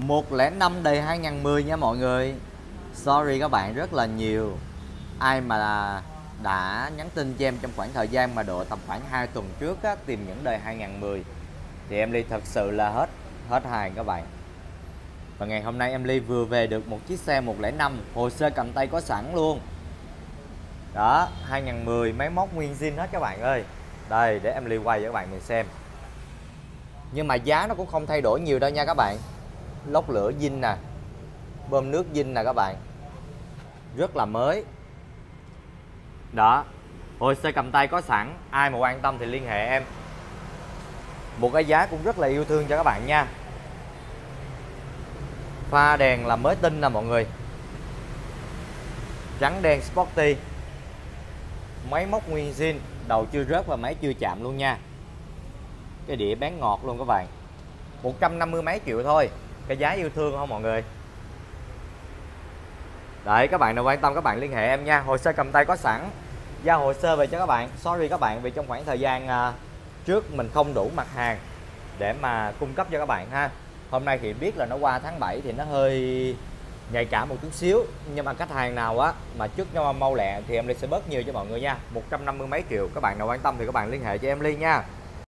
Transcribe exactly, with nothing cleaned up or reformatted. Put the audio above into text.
một không năm đời hai không một không nha mọi người. Sorry các bạn rất là nhiều. Ai mà đã nhắn tin cho em trong khoảng thời gian mà độ tầm khoảng hai tuần trước á, tìm những đời hai không một không thì em Ly thật sự là hết hết hàng các bạn. Và ngày hôm nay em Ly vừa về được một chiếc xe một không năm, hồ sơ cầm tay có sẵn luôn. Đó, hai không một không, máy móc nguyên zin hết các bạn ơi. Đây, để em Ly quay cho các bạn mình xem. Nhưng mà giá nó cũng không thay đổi nhiều đâu nha các bạn. Lốc lửa zin nè, bơm nước zin nè các bạn, rất là mới. Đó, hồ sơ cầm tay có sẵn, ai mà quan tâm thì liên hệ em. Một cái giá cũng rất là yêu thương cho các bạn nha. Pha đèn là mới tinh nè mọi người, trắng đen sporty, máy móc nguyên zin, đầu chưa rớt và máy chưa chạm luôn nha. Cái đĩa bán ngọt luôn các bạn. Một trăm năm mươi mấy triệu thôi, cái giá yêu thương không mọi người. Đấy, các bạn nào quan tâm các bạn liên hệ em nha. Hồ sơ cầm tay có sẵn, giao hồ sơ về cho các bạn. Sorry các bạn vì trong khoảng thời gian uh, trước mình không đủ mặt hàng để mà cung cấp cho các bạn ha. Hôm nay thì biết là nó qua tháng bảy thì nó hơi nhạy cảm một chút xíu, nhưng mà khách hàng nào á mà trước cho mau lẹ thì em Ly sẽ bớt nhiều cho mọi người nha. Một trăm năm mươi mấy triệu, các bạn nào quan tâm thì các bạn liên hệ cho em Ly nha.